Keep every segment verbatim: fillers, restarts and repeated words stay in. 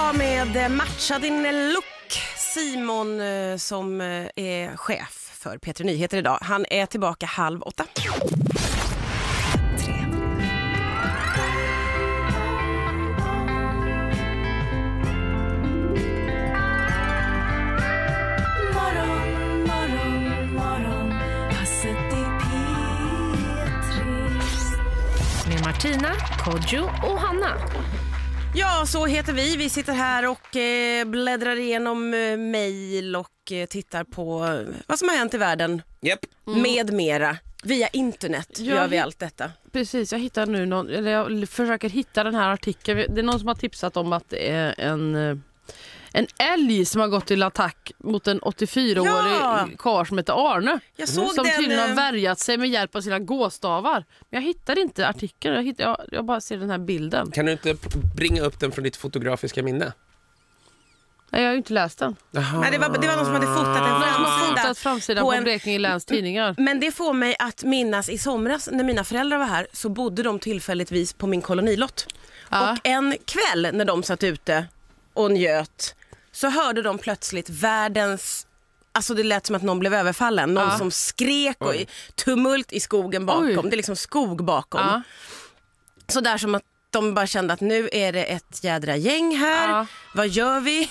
idag med Matcha din look. Simon som är chef för P tre Nyheter idag. Han är tillbaka halv åtta. Med Martina, Kodjo och Hanna. Ja, så heter vi. Vi sitter här och eh, bläddrar igenom eh, mejl och eh, tittar på eh, vad som har hänt i världen. Yep. Mm. Med mera. Via internet Jag gör vi hitt- allt detta. Precis, jag hittar nu någon, eller jag försöker hitta den här artikeln. Det är någon som har tipsat om att det är en, en älg som har gått till attack mot en åttiofyraårig Ja. karl som heter Arne. Jag såg som den, tydligen har eh, värjat sig med hjälp av sina gåstavar. Men jag hittar inte artikeln, jag, hittar, jag, jag bara ser den här bilden. Kan du inte bringa upp den från ditt fotografiska minne? Nej, jag har ju inte läst den. Jaha. Nej, det var, det var någon som hade fotat en Någon som har framsida. fotat framsidan på på, en- Blekinge Läns tidningar. Men det får mig att minnas i somras när mina föräldrar var här så bodde de tillfälligtvis på min kolonilott. Ja. Och en kväll när de satt ute och njöt så hörde de plötsligt världens... Alltså det lät som att någon blev överfallen. Någon Ja. som skrek och Oj. tumult i skogen bakom. Oj. Det är liksom skog bakom. Ja. Så där som att de bara kände att nu är det ett jädra gäng här. Ja. Vad gör vi?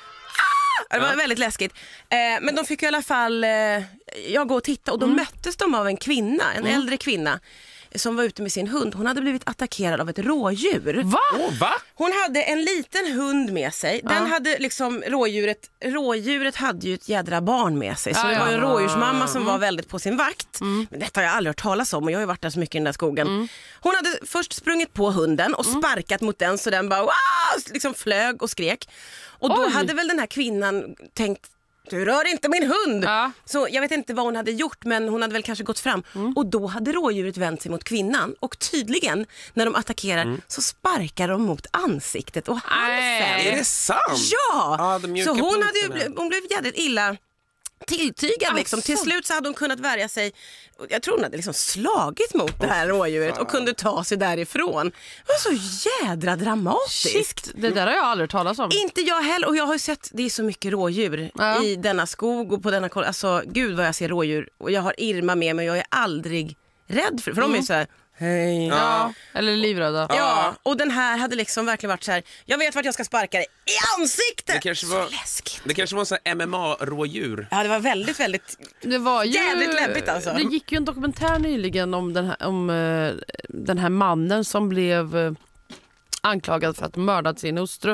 Ah! Det var Ja. väldigt läskigt. Eh, men de fick i alla fall eh, jag gå och titta och då Mm. möttes de av en kvinna, en äldre kvinna som var ute med sin hund. Hon hade blivit attackerad av ett rådjur. Va? Åh, va? Hon hade en liten hund med sig. Den Ja. hade liksom rådjuret, rådjuret hade ju ett jädra barn med sig. Så Ja, det ja. var en rådjursmamma som var väldigt på sin vakt. Mm. Men detta har jag aldrig hört talas om och jag har ju varit där så mycket i den där skogen. Hon hade först sprungit på hunden och Mm. sparkat mot den så den bara wow, liksom flög och skrek. Och då Oj. hade väl den här kvinnan tänkt, du rör inte min hund. Ja. Så jag vet inte vad hon hade gjort, men hon hade väl kanske gått fram. Mm. Och då hade rådjuret vänt sig mot kvinnan. Och tydligen, när de attackerar, så sparkar de mot ansiktet och halsen. Nej. Är det sant? Ja! Ja, de mjukar så hon, på hade ju, lite bli- hon blev jävligt illa tilltygad. Liksom. Till slut så hade hon kunnat värja sig. Jag tror hon hade liksom slagit mot det här rådjuret och kunde ta sig därifrån. Det var så jädra dramatiskt. Shit, det där har jag aldrig hört talas om. Inte jag heller, och jag har ju sett, det är så mycket rådjur Ja. i denna skog och på denna koll. Alltså gud vad jag ser rådjur, och jag har Irma med mig och jag är aldrig rädd för, för de är så här, hej. Ja. Ja, eller livrädda. Ja, och den här hade liksom verkligen varit så här, jag vet vart jag ska sparka dig i ansiktet. Det kanske var- Så läskigt. Det kanske var en sån här M M A-rådjur. Ja, det var väldigt, väldigt... Det var ju, Jävligt läbbigt alltså. Det gick ju en dokumentär nyligen om den här, om, eh, den här mannen som blev eh, anklagad för att ha mördat sin hustru.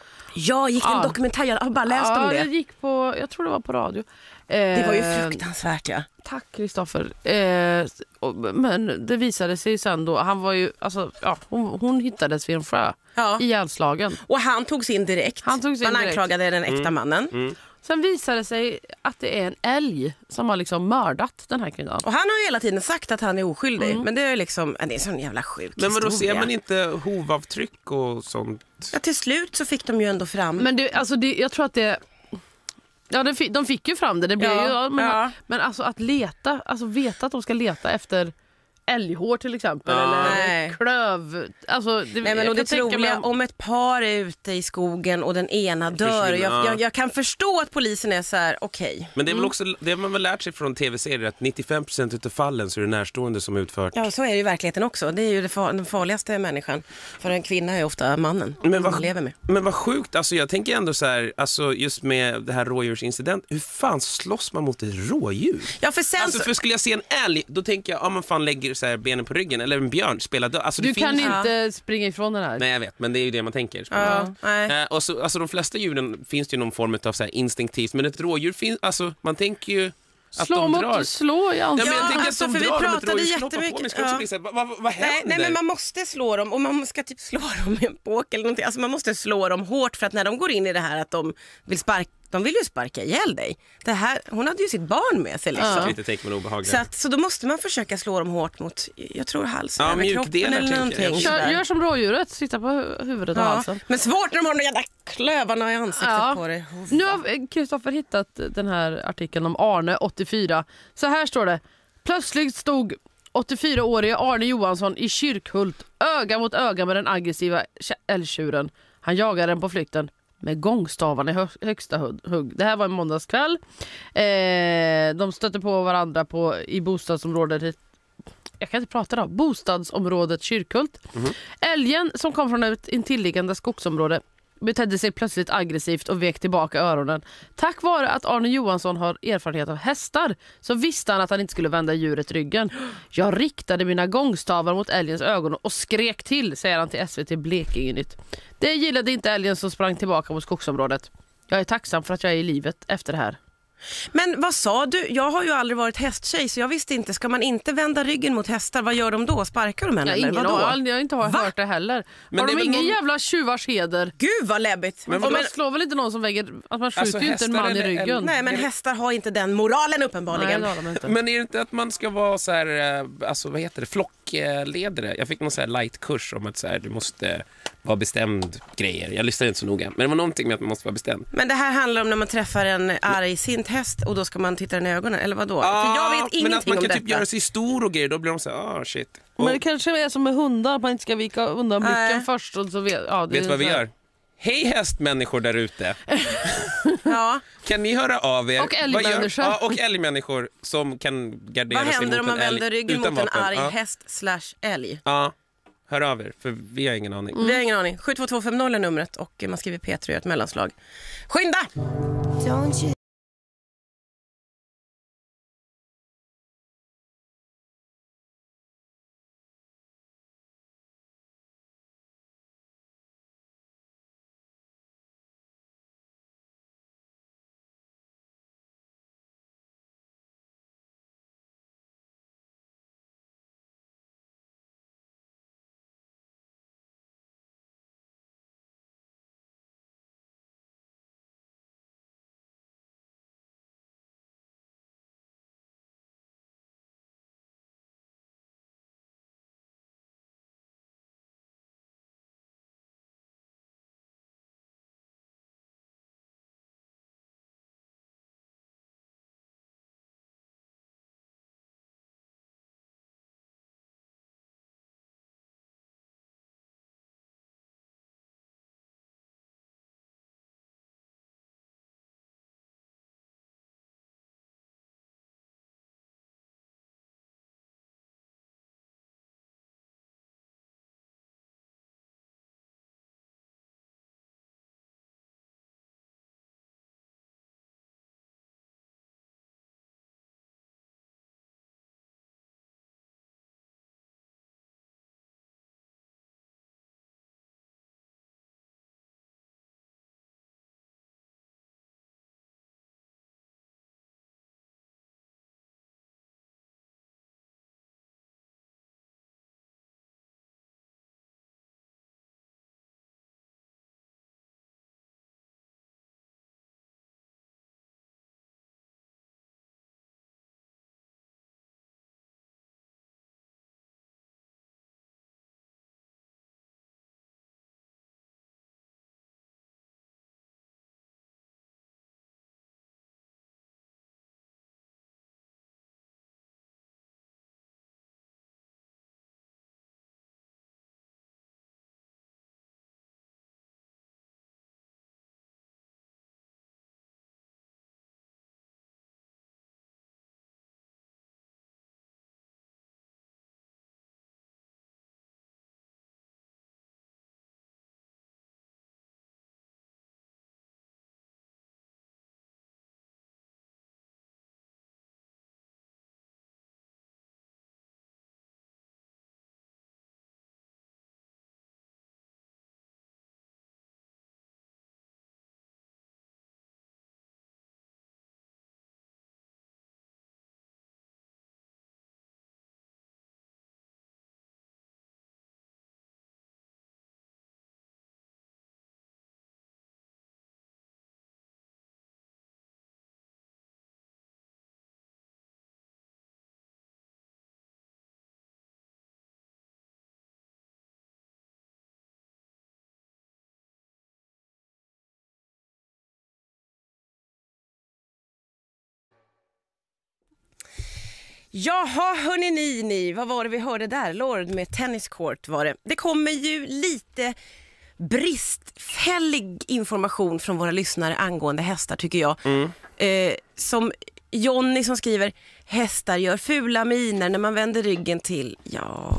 Ja, gick det en Ja. dokumentär? Jag har bara läst ja, om det. det gick på, jag tror det var på radio. Det var ju Eh, fruktansvärt, ja. Tack Kristoffer. Eh, och- men det visade sig sen då, han var ju, alltså, ja, hon, hon hittades vid en sjö, Ja. ihjälslagen. Och han togs in direkt. Han togs in Man direkt. anklagade den äkta mannen. Sen visade det sig att det är en älg som har liksom mördat den här kvinnan. Och han har ju hela tiden sagt att han är oskyldig. Men det är liksom, det är en sån jävla sjuk Men vadå, ser historia. man inte hovavtryck och sånt? Ja, till slut så fick de ju ändå fram. Men det, alltså det, jag tror att det... Ja, det, fi- de fick ju fram det. det blev Ja, ju, ja, men, ja. men alltså att leta, alltså veta att de ska leta efter älghår till exempel. Ja. Nej. Eller klöv. Alltså, det, Nej, men jag och det kan tänka troliga, mig- om ett par är ute i skogen och den ena dör. Försvinner, Jag, ja. jag, jag kan förstå att polisen är så här, okej. Men det är väl också, det har man väl lärt sig från tv-serier att nittiofem procent utav fallen så är det närstående som utfört. Ja, så är det i verkligheten också. Det är ju det far, den farligaste människan. För en kvinna är ofta mannen. Men man vad, lever med. men vad sjukt, alltså jag tänker ändå så här, alltså just med det här rådjursincident, hur fan slåss man mot ett rådjur? Ja, för sen Alltså så... för skulle jag se en älg, då tänker jag, ja man fan lägger så här benen på ryggen, eller en björn spelar död. Alltså, det Du kan finns... inte springa ifrån den här. Nej jag vet, men det är ju det man tänker. Ja, nej. Eh, och så, alltså de flesta djuren finns det ju någon form av så här instinktivt, men ett rådjur finns, alltså man tänker ju att slå de mot, drar. slå i Ja, men ansiktet. jag tänker alltså, att de för vi drar om ett pratade rådjur knoppar på jättemycket- mig. Ska också ja. bli så här, vad, vad, vad händer? Nej, nej, men man måste slå dem och man ska typ slå dem med en påk eller någonting. Alltså man måste slå dem hårt för att när de går in i det här att de vill sparka, de vill ju sparka ihjäl dig. Det här, hon hade ju sitt barn med sig liksom. Ja. Lite tecken obehagligt. Så, att, så då måste man försöka slå dem hårt mot, jag tror halsen, Ja, över kroppen mjukdelar, eller tänker någonting. jag. Kör, sådär. gör som rådjuret, sitta på hu- huvudet och Ja, halsen. men svårt när de har de jävla klövarna i ansiktet Ja. på dig. Nu har Kristoffer hittat den här artikeln om Arne, åttiofyra. Så här står det. Plötsligt stod åttiofyraårige Arne Johansson i Kyrkhult öga mot öga med den aggressiva älgtjuren. Han jagade den på flykten. med gångstavarna i hö- högsta hugg. Det här var en måndagskväll. Eh, de stötte på varandra på, i bostadsområdet. Jag kan inte prata då. Bostadsområdet Kyrkhult. Mm-hmm. Älgen som kom från ett intilliggande skogsområde betedde sig plötsligt aggressivt och vek tillbaka öronen. Tack vare att Arne Johansson har erfarenhet av hästar så visste han att han inte skulle vända djuret ryggen. Jag riktade mina gångstavar mot älgens ögon och skrek till, säger han till S V T Blekinge-nytt. Det gillade inte älgen som sprang tillbaka mot skogsområdet. Jag är tacksam för att jag är i livet efter det här. Men vad sa du? Jag har ju aldrig varit hästtjej så jag visste inte. Ska man inte vända ryggen mot hästar? Vad gör de då? Sparkar de henne? Ja, ingen eller har, jag inte har hört det heller. Men har de ingen någon... jävla tjuvars heder? Gud vad läbbigt. Men, och man slår väl inte någon som väger att man skjuter alltså, ju inte en man i ryggen. En... Nej men hästar har inte den moralen uppenbarligen. Nej, de inte. Men är det inte att man ska vara så här, alltså vad heter det, flockledare? Jag fick någon så här light-kurs om att så här, du måste vara bestämd grejer. Jag lyssnade inte så noga. Men det var någonting med att man måste vara bestämd. Men det här handlar om när man träffar en arg sint häst och då ska man titta den i ögonen, eller vadå? Ah, För jag vet ingenting men att man om kan detta. typ göra sig stor och grejer, då blir de så här, ah shit. Och, men det kanske är som med hundar, att man inte ska vika undan blicken äh. först. Och så vet ja, det vet vad vi gör? Hej hästmänniskor där ute. Ja. Kan ni höra av er? Och älgmänniskor. Ja, och älgmänniskor som kan gardera sig mot en älg. Vad händer om man vänder ryggen mot vapen? en arg ja. häst slash älg? Ja, hör av er, för vi har ingen aning. Mm. Vi har ingen aning. sju två två fem noll är numret och man skriver P tre och ett mellanslag. Skynda! Don't you... Jaha, hörni ni, ni, vad var det vi hörde där? Lord med Tennis Court var det. Det kommer ju lite bristfällig information från våra lyssnare angående hästar tycker jag. Mm. Eh, som Jonny som skriver, hästar gör fula miner när man vänder ryggen till. Ja...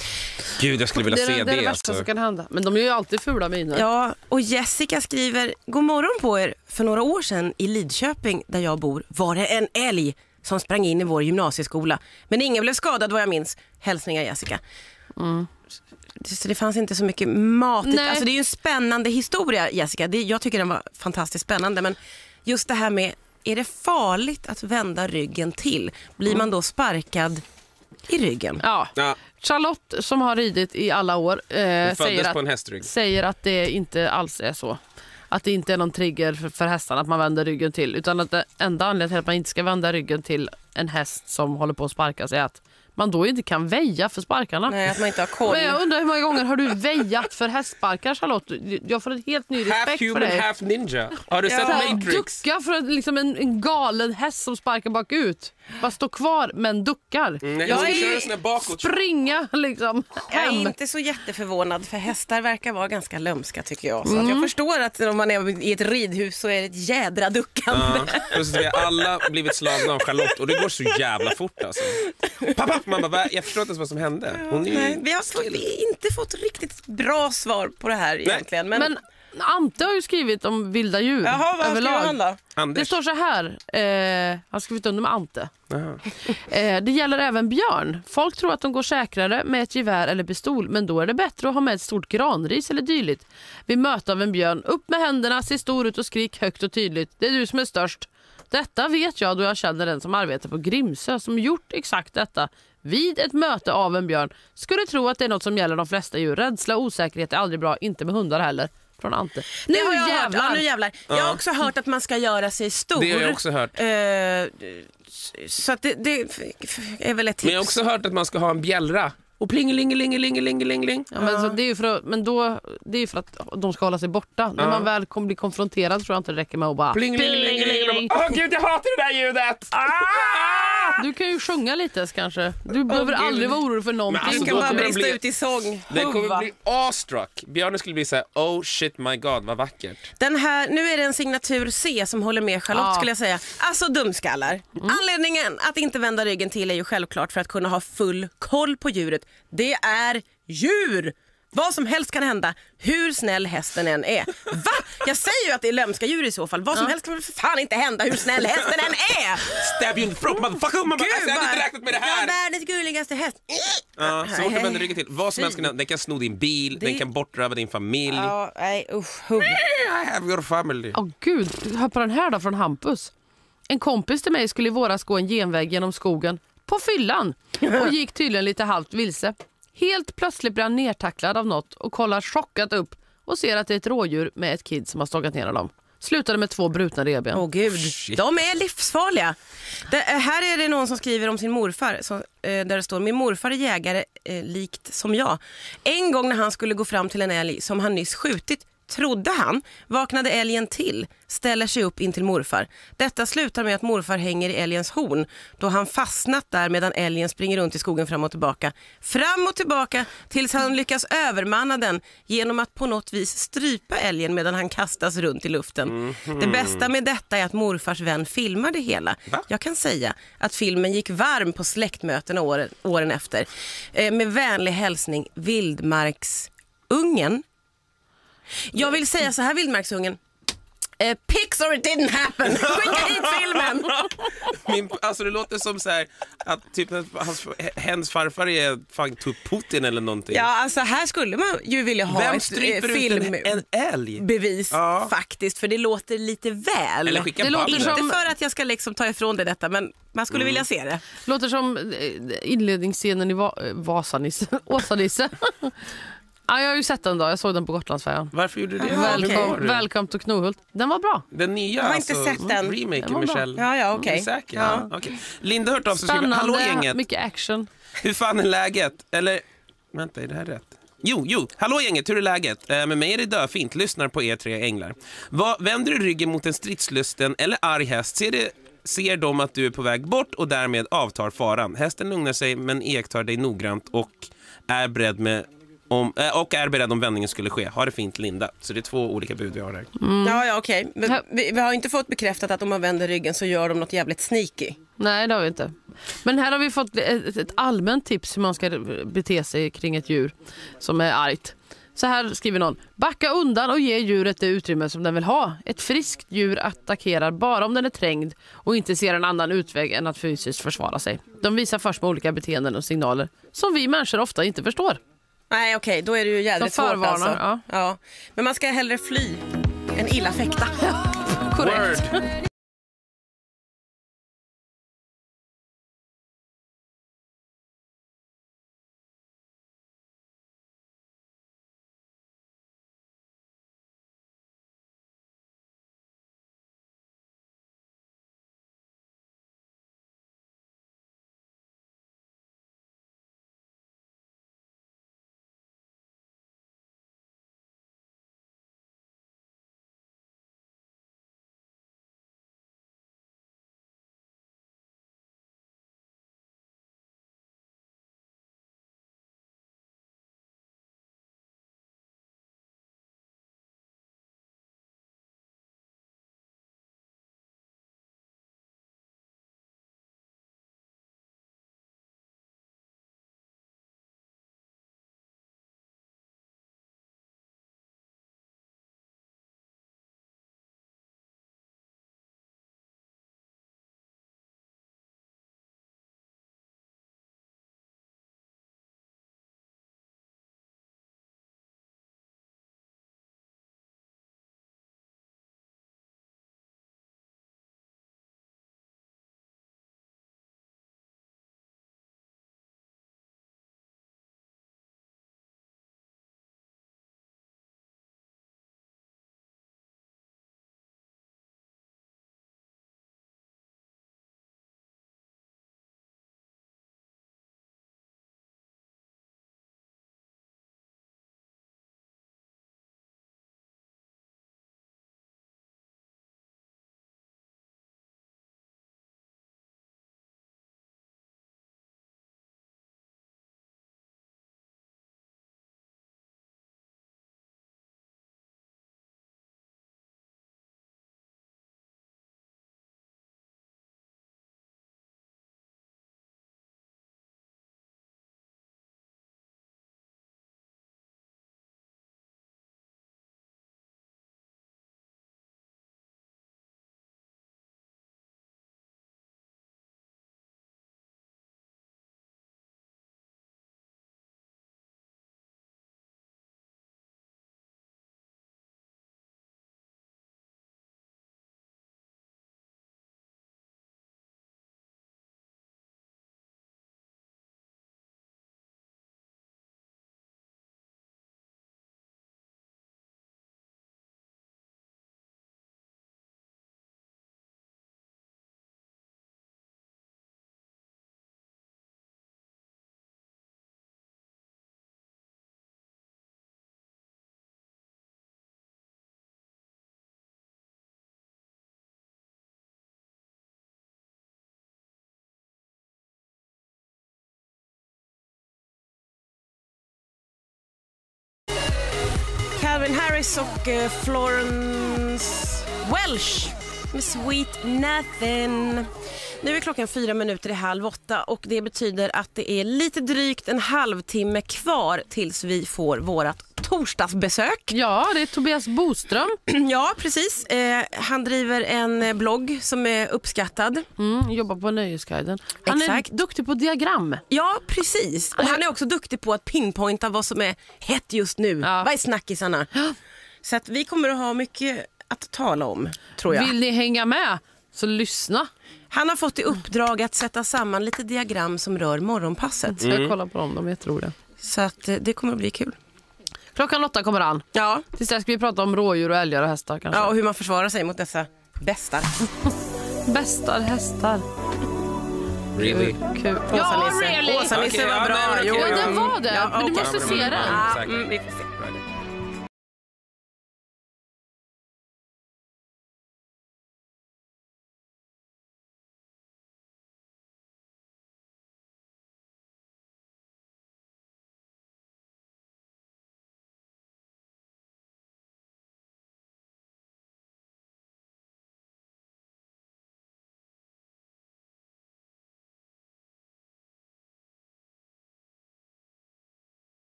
Gud, jag skulle vilja det är, se det, det. det är det värsta alltså. som kan hända. Men de gör ju alltid fula miner. Ja, och Jessica skriver, god morgon på er. För några år sedan i Lidköping där jag bor var det en älg som sprang in i vår gymnasieskola. Men ingen blev skadad vad jag minns. Hälsningar Jessica. Mm. Så det fanns inte så mycket matigt. Nej. Alltså det är ju en spännande historia Jessica. Det, jag tycker den var fantastiskt spännande. Men just det här med, är det farligt att vända ryggen till? Blir man då sparkad i ryggen? Ja. Ja, Charlotte som har ridit i alla år eh, hon säger, föddes på en att, hästrygg. säger att det inte alls är så. Att det inte är någon trigger för, för hästarna att man vänder ryggen till. Utan att det enda anledningen till att man inte ska vända ryggen till en häst som håller på att sparkas är att man då inte kan väja för sparkarna. Nej, att man inte har koll. Men jag undrar hur många gånger har du väjat för hästsparkar, Charlotte? Jag får en helt ny respekt Half för human, dig. half ninja. Har du Ja. sett Att Matrix? ducka för att, liksom en, en galen häst som sparkar bakut. Bara stå kvar men duckar. Nej, Jag jag är ska ju- köra sån här bakåt. Springa liksom Jag är hem. inte så jätteförvånad för hästar verkar vara ganska lömska tycker jag. Så att Mm. jag förstår att om man är i ett ridhus så är det ett jädra duckande. Ja, plus att vi har alla blivit slagna av Charlotte och det går så jävla fort alltså. Pappa, mamma, va? Jag förstår inte ens vad som hände. Hon är ju... Nej, vi har fått, vi har inte fått riktigt bra svar på det här egentligen. Men, Men Ante har ju skrivit om vilda djur jaha, vad skriver överlag. han då? Det Anders. står så här, eh, han har skrivit under med Ante. Jaha. Eh, det gäller även björn. Folk tror att de går säkrare med ett gevär eller pistol, men då är det bättre att ha med ett stort granris eller dylikt. Vid möte av en björn, upp med händerna, se stor ut och skrik högt och tydligt. Det är du som är störst. Detta vet jag då jag känner den som arbetar på Grimsö som gjort exakt detta. Vid ett möte av en björn skulle tro att det är något som gäller de flesta djur. Rädsla och osäkerhet är aldrig bra, inte med hundar heller. Från Ante. Nu Det har jag hört. jävlar! Ja, nu jävlar. Jag har också hört att man ska göra sig stor. Det har jag också hört. Eh, så att det, det är väl ett tips. Men jag har också hört att man ska ha en bjällra. Och plingelingelingelingelingeling. Ja, men, så det är ju för att, men då, det är ju för att de ska hålla sig borta. När Ja. man väl kommer bli konfronterad tror jag inte det räcker med att bara... Plingelingelingeling. Åh gud, jag hatar det där ljudet! Ah! Du kan ju sjunga lite kanske. Du behöver Gud. aldrig vara orolig för någonting. Men alltså, Du kan då bara kommer det brista bli- ut i sång. Det kommer Huva. bli awestruck. Björnen skulle bli så här: oh shit my god, vad vackert. Den här, nu är det en signatur C som håller med Charlotte Ja. skulle jag säga. Alltså dumskallar. Anledningen att inte vända ryggen till är ju självklart för att kunna ha full koll på djuret. Det är djur! Vad som helst kan hända, hur snäll hästen än är. Va? Jag säger ju att det är lömska djur i så fall. Vad som Ja. helst kan väl för fan inte hända hur snäll hästen än är. Stab you in the throat, motherfucker! Man bara, Gud, alltså, jag hade vad- inte räknat med det Ja, här! världens gulligaste häst. Ja, så fort du vänder ryggen till, vad som helst kan hända. Den kan sno din bil, den kan bortröva din familj. Ja, nej usch. Hugg. I have your family. Åh gud, hör på den här då från Hampus. En kompis till mig skulle i våras gå en genväg genom skogen på fyllan och gick tydligen lite halvt vilse. Helt plötsligt blir han nertacklad av något och kollar chockat upp och ser att det är ett rådjur med ett kid som har stångat ner honom. Slutade med två brutna revben. Åh gud, Shit. de är livsfarliga. Det, eh, här är det någon som skriver om sin morfar så, eh, där det står: min morfar är jägare eh, likt som jag. En gång när han skulle gå fram till en älg som han nyss skjutit, trodde han, vaknade älgen till, ställer sig upp in till morfar. Detta slutar med att morfar hänger i älgens horn då han fastnat där medan älgen springer runt i skogen fram och tillbaka. Fram och tillbaka tills han lyckas övermanna den genom att på något vis strypa älgen medan han kastas runt i luften. Mm-hmm. Det bästa med detta är att morfars vän filmar det hela. Va? Jag kan säga att filmen gick varm på släktmötena åren, åren efter. Eh, med vänlig hälsning, Vildmarksungen. Jag vill säga så här, Vildmarksungen. Eh, Pics or it didn't happen. Skicka hit filmen. Min, alltså det låter som så här att typ att hans, hens farfar är fan typ Putin eller någonting. Ja, alltså här skulle man ju vilja ha Vem ett stryper eh, ut en, filmbevis en älg? Ja. faktiskt, för det låter lite väl. Eller skicka Det låter Babben. som- Inte för att jag ska liksom ta ifrån det detta, men man skulle vilja se det. Låter som eh, inledningsscenen i Va- eh, Vasanisse. Åsanisse. Ja, jag har ju sett den då. Jag såg den på Gotlandsfärjan. Varför gjorde du det? Ja, Välkommen, okej. Var du? Välkommen till Knohult. Den var bra. Den nya, Jag har inte alltså, sett den. remaken Den var med bra. Kjell. Ja, ja, okej. Är du säker? Ja. Ja. Okej. Linda har hört av sig och skriver: hallå Spännande, gänget, mycket action. hur fan är läget? Eller, vänta, är det här rätt? Jo, jo, hallå gänget, hur är läget? Eh, med mig är det döfint, lyssnar på er tre änglar. Vad, vänder du ryggen mot en stridslusten eller arg häst, ser, det, ser de att du är på väg bort och därmed avtar faran. Hästen lugnar sig men iakttar dig noggrant och är beredd med om, äh, och är beredd om vändningen skulle ske. Ha det fint, Linda. Så det är två olika bud vi har här. Mm. Ja, ja okej. Men vi, vi har inte fått bekräftat att om man vänder ryggen så gör de något jävligt sneaky. Nej, det har vi inte. Men här har vi fått ett, ett allmänt tips hur man ska bete sig kring ett djur som är argt. Så här skriver någon: backa undan och ge djuret det utrymme som den vill ha. Ett friskt djur attackerar bara om den är trängd och inte ser en annan utväg än att fysiskt försvara sig. De visar först med olika beteenden och signaler som vi människor ofta inte förstår. Nej, okej, då är det ju jävligt svårt alltså. Ja. Ja. Men man ska hellre fly än illa fäkta. Korrekt. Word. Calvin Harris och eh, Florence Welch med Sweet Nothing. Nu är klockan fyra minuter i halv åtta och det betyder att det är lite drygt en halvtimme kvar tills vi får vårat torsdagsbesök. Ja, det är Tobias Boström. Ja, precis. Eh, han driver en blogg som är uppskattad. Mm, jobbar på Nöjesguiden. Han Exakt. är duktig på diagram. Ja, precis. Och han är också duktig på att pinpointa vad som är hett just nu. Ja. Vad är snackisarna? Så att vi kommer att ha mycket att tala om, tror jag. Vill ni hänga med? Så lyssna. Han har fått i uppdrag att sätta samman lite diagram som rör morgonpasset. Ska jag kolla på dem, de är jätteroliga. Så att eh, det kommer att bli kul. Klockan åtta kommer han. Ja. Tills dess ska vi prata om rådjur och älgar och hästar kanske. Ja, och hur man försvarar sig mot dessa bästar. Bästar, hästar. Really? Kul. Åsa-Nisse. Ja, really. Åsa-Nisse Okej, var ja, bra. nej, men Jo, okej. Ja, jo. det var det. Ja, Men du okej. måste se den. Ja, Säkert. mm, vi får se.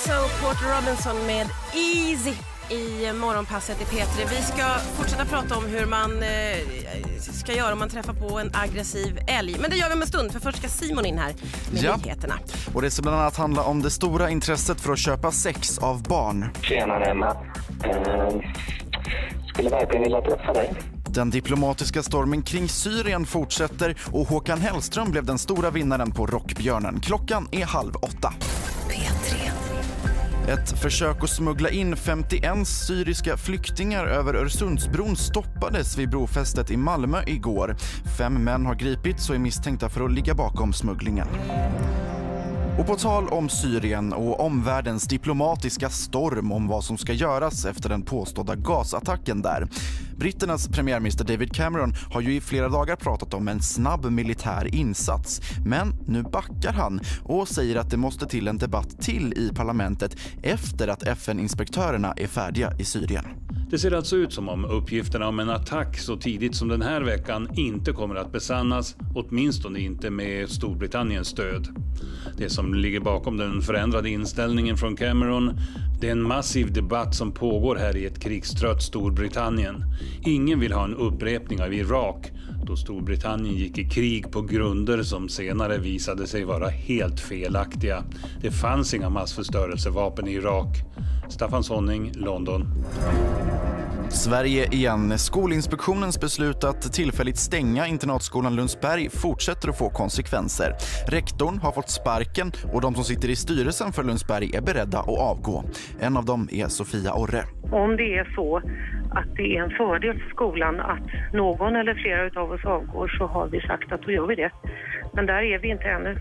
Lizzo, Porter Robinson med Easy i morgonpasset i P tre. Vi ska fortsätta prata om hur man eh, ska göra om man träffar på en aggressiv älg. Men det gör vi om en stund, för först ska Simon in här med ja. nyheterna. Och det ska bland annat handla om det stora intresset för att köpa sex av barn. Tjena Emma. Uh, skulle verkligen vilja träffa dig. Den diplomatiska stormen kring Syrien fortsätter och Håkan Hellström blev den stora vinnaren på Rockbjörnen. Klockan är halv åtta. P tre. Ett försök att smuggla in femtioen syriska flyktingar över Öresundsbron stoppades vid brofästet i Malmö igår. Fem män har gripits och är misstänkta för att ligga bakom smugglingen. Och på tal om Syrien och omvärldens diplomatiska storm om vad som ska göras efter den påstådda gasattacken där. Britternas premiärminister David Cameron har ju i flera dagar pratat om en snabb militär insats. Men nu backar han och säger att det måste till en debatt till i parlamentet efter att F N-inspektörerna är färdiga i Syrien. Det ser alltså ut som om uppgifterna om en attack så tidigt som den här veckan inte kommer att besannas, åtminstone inte med Storbritanniens stöd. Det som ligger bakom den förändrade inställningen från Cameron, det är en massiv debatt som pågår här i ett krigstrött Storbritannien. Ingen vill ha en upprepning av Irak, då Storbritannien gick i krig på grunder som senare visade sig vara helt felaktiga. Det fanns inga massförstörelsevapen i Irak. Staffan Sonning, London. Sverige igen. Skolinspektionens beslut att tillfälligt stänga internatskolan Lundsberg fortsätter att få konsekvenser. Rektorn har fått sparken och de som sitter i styrelsen för Lundsberg är beredda att avgå. En av dem är Sofia Orre. Om det är så att det är en fördel för skolan att någon eller flera av oss avgår, så har vi sagt att då gör vi det. Men där är vi inte ännu.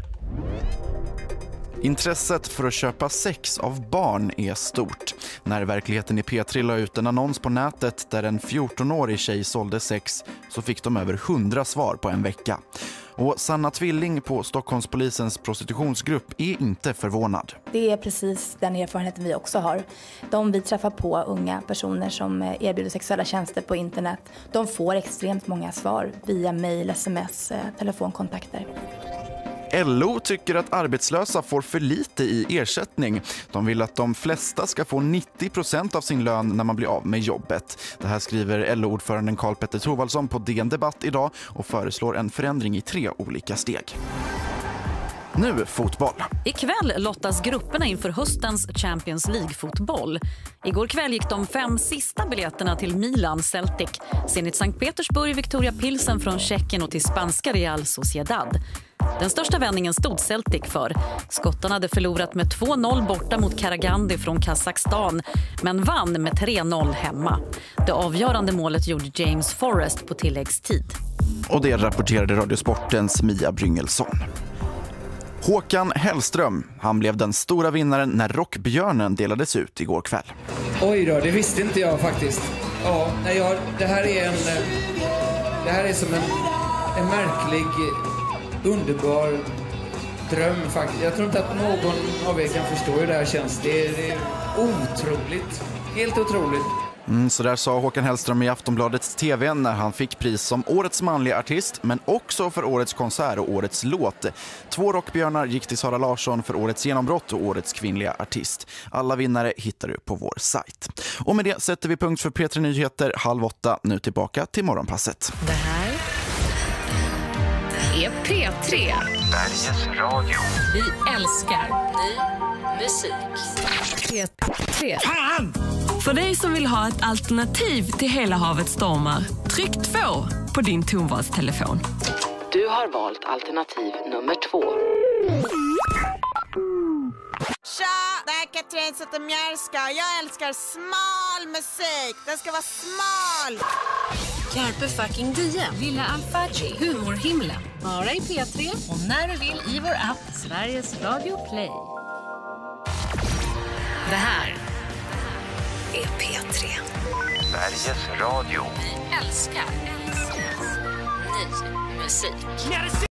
Intresset för att köpa sex av barn är stort. När verkligheten i P tre la ut en annons på nätet där en fjortonårig tjej sålde sex så fick de över hundra svar på en vecka. Och Sanna Tvilling på Stockholmspolisens prostitutionsgrupp är inte förvånad. Det är precis den erfarenheten vi också har. De vi träffar på unga personer som erbjuder sexuella tjänster på internet, de får extremt många svar via mejl, sms, telefonkontakter. L O tycker att arbetslösa får för lite i ersättning. De vill att de flesta ska få nittio procent av sin lön när man blir av med jobbet. Det här skriver L O-ordföranden Karl-Petter Thorvaldsson på D N Debatt idag och föreslår en förändring i tre olika steg. Nu fotboll. Ikväll lottas grupperna inför höstens Champions League-fotboll. Igår kväll gick de fem sista biljetterna till Milan Celtic, Zenit Sankt Petersburg, Victoria Pilsen från Tjeckien och till spanska Real Sociedad. Den största vändningen stod Celtic för. Skottarna hade förlorat med två noll borta mot Karagandi från Kazakstan, men vann med tre noll hemma. Det avgörande målet gjorde James Forrest på tilläggstid. Och det rapporterade Radiosportens Mia Bryngelsson. Håkan Hellström, han blev den stora vinnaren när Rockbjörnen delades ut igår kväll. Oj då, det visste inte jag faktiskt. Ja, jag, det här är en det här är som en, en märklig, underbar dröm faktiskt. Jag tror inte att någon av er kan förstå hur det här känns. Det är, det är otroligt, helt otroligt. Mm, så där sa Håkan Hellström i Aftonbladets T V när han fick pris som årets manliga artist, men också för årets konsert och årets låt. Två rockbjörnar gick till Sara Larsson för årets genombrott och årets kvinnliga artist. Alla vinnare hittar du på vår sajt. Och med det sätter vi punkt för P tre Nyheter halv åtta. Nu tillbaka till morgonpasset. Det här är P tre. Sveriges Radio. Vi älskar ny musik. P tre. Fan! För dig som vill ha ett alternativ till Hela havet stormar, tryck två på din tonvalstelefon. Du har valt alternativ nummer två. Tja, det här är Katrin Zettermjärska. Jag älskar smal musik. Den ska vara smal. Carpe fucking diem. Villa Alfaci. Humorhimlen. Bara i P tre och när du vill i vår app Sveriges Radio Play. Det här är P tre. Sveriges Radio. Vi älskar, älskar ny musik.